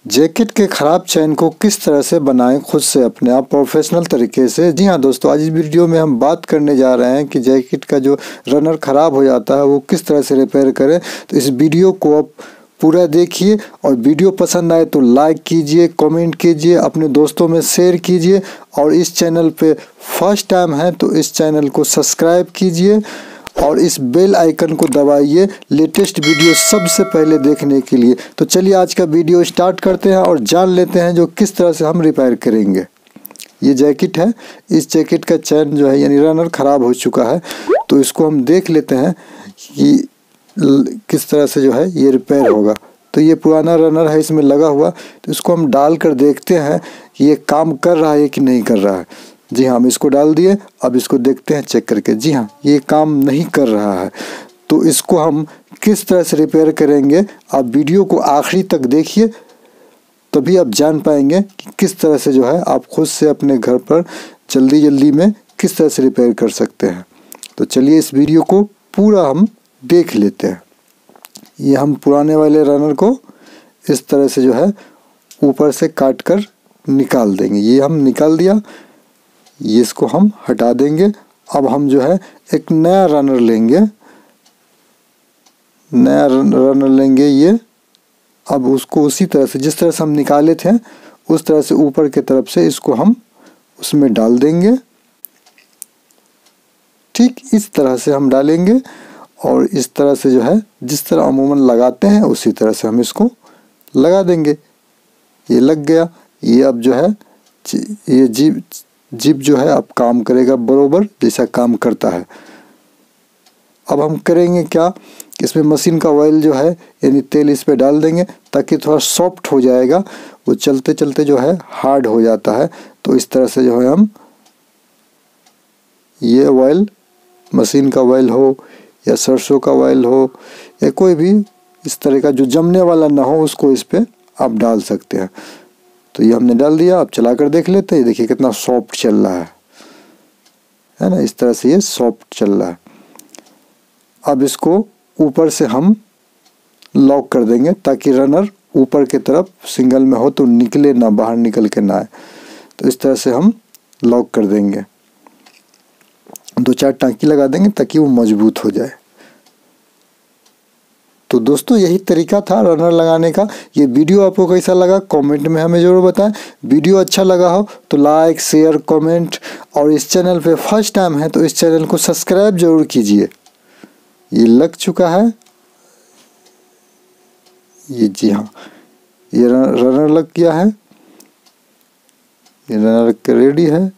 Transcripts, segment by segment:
Jacket के ख़राब चैन को किस तरह से बनाएं खुद से अपने आप प्रोफेशनल तरीके से। जी हाँ दोस्तों, आज इस वीडियो में हम बात करने जा रहे हैं कि जैकेट का जो रनर ख़राब हो जाता है वो किस तरह से रिपेयर करें। तो इस वीडियो को आप पूरा देखिए और वीडियो पसंद आए तो लाइक कीजिए, कमेंट कीजिए, अपने दोस्तों में शेयर कीजिए और इस चैनल पे फर्स्ट टाइम है तो इस चैनल को सब्सक्राइब कीजिए और इस बेल आइकन को दबाइए लेटेस्ट वीडियो सबसे पहले देखने के लिए। तो चलिए आज का वीडियो स्टार्ट करते हैं और जान लेते हैं जो किस तरह से हम रिपेयर करेंगे। ये जैकेट है, इस जैकेट का चैन जो है यानी रनर ख़राब हो चुका है, तो इसको हम देख लेते हैं कि किस तरह से जो है ये रिपेयर होगा। तो ये पुराना रनर है इसमें लगा हुआ, तो इसको हम डाल कर देखते हैं कि ये काम कर रहा है कि नहीं कर रहा है। जी हाँ, हम इसको डाल दिए, अब इसको देखते हैं चेक करके। जी हाँ, ये काम नहीं कर रहा है। तो इसको हम किस तरह से रिपेयर करेंगे, आप वीडियो को आखिरी तक देखिए, तभी आप जान पाएंगे कि किस तरह से जो है आप खुद से अपने घर पर जल्दी में किस तरह से रिपेयर कर सकते हैं। तो चलिए इस वीडियो को पूरा हम देख लेते हैं। ये हम पुराने वाले रनर को इस तरह से जो है ऊपर से काट कर निकाल देंगे। ये हम निकाल दिया, ये इसको हम हटा देंगे। अब हम जो है एक नया रनर लेंगे, ये। अब उसको उसी तरह से जिस तरह से हम निकाले थे उस तरह से ऊपर की तरफ से इसको हम उसमें डाल देंगे। ठीक इस तरह से हम डालेंगे और इस तरह से जो है जिस तरह अमूमन लगाते हैं उसी तरह से हम इसको लगा देंगे। ये लग गया। ये अब जो है ये जिप जो है अब काम करेगा बरोबर जैसा काम करता है। अब हम करेंगे क्या, इसमें मशीन का ऑयल जो है यानी तेल इस पे डाल देंगे ताकि थोड़ा सॉफ्ट हो जाएगा। वो चलते चलते जो है हार्ड हो जाता है। तो इस तरह से जो है हम ये ऑयल, मशीन का ऑयल हो या सरसों का ऑयल हो या कोई भी इस तरह का जो जमने वाला ना हो, उसको इस पे आप डाल सकते हैं। तो ये हमने डाल दिया। अब चला कर देख लेते हैं। देखिए कितना सॉफ्ट चल रहा है ना। इस तरह से ये सॉफ्ट चल रहा है। अब इसको ऊपर से हम लॉक कर देंगे ताकि रनर ऊपर की तरफ सिंगल में हो तो निकले ना, बाहर निकल के ना आए। तो इस तरह से हम लॉक कर देंगे, 2-4 टाँकी लगा देंगे ताकि वो मजबूत हो जाए। तो दोस्तों यही तरीका था रनर लगाने का। ये वीडियो आपको कैसा लगा कमेंट में हमें ज़रूर बताएं। वीडियो अच्छा लगा हो तो लाइक, शेयर, कमेंट और इस चैनल पे फर्स्ट टाइम है तो इस चैनल को सब्सक्राइब जरूर कीजिए। ये लग चुका है, ये जी हाँ, ये रनर लग गया है। ये रनर रेडी है।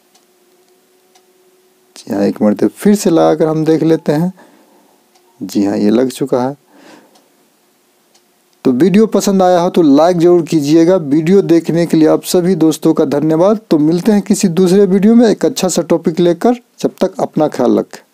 जी हाँ, एक मरतबा फिर से लगा कर हम देख लेते हैं। जी हाँ, ये लग चुका है। तो वीडियो पसंद आया हो तो लाइक जरूर कीजिएगा। वीडियो देखने के लिए आप सभी दोस्तों का धन्यवाद। तो मिलते हैं किसी दूसरे वीडियो में एक अच्छा सा टॉपिक लेकर। जब तक अपना ख्याल रखें।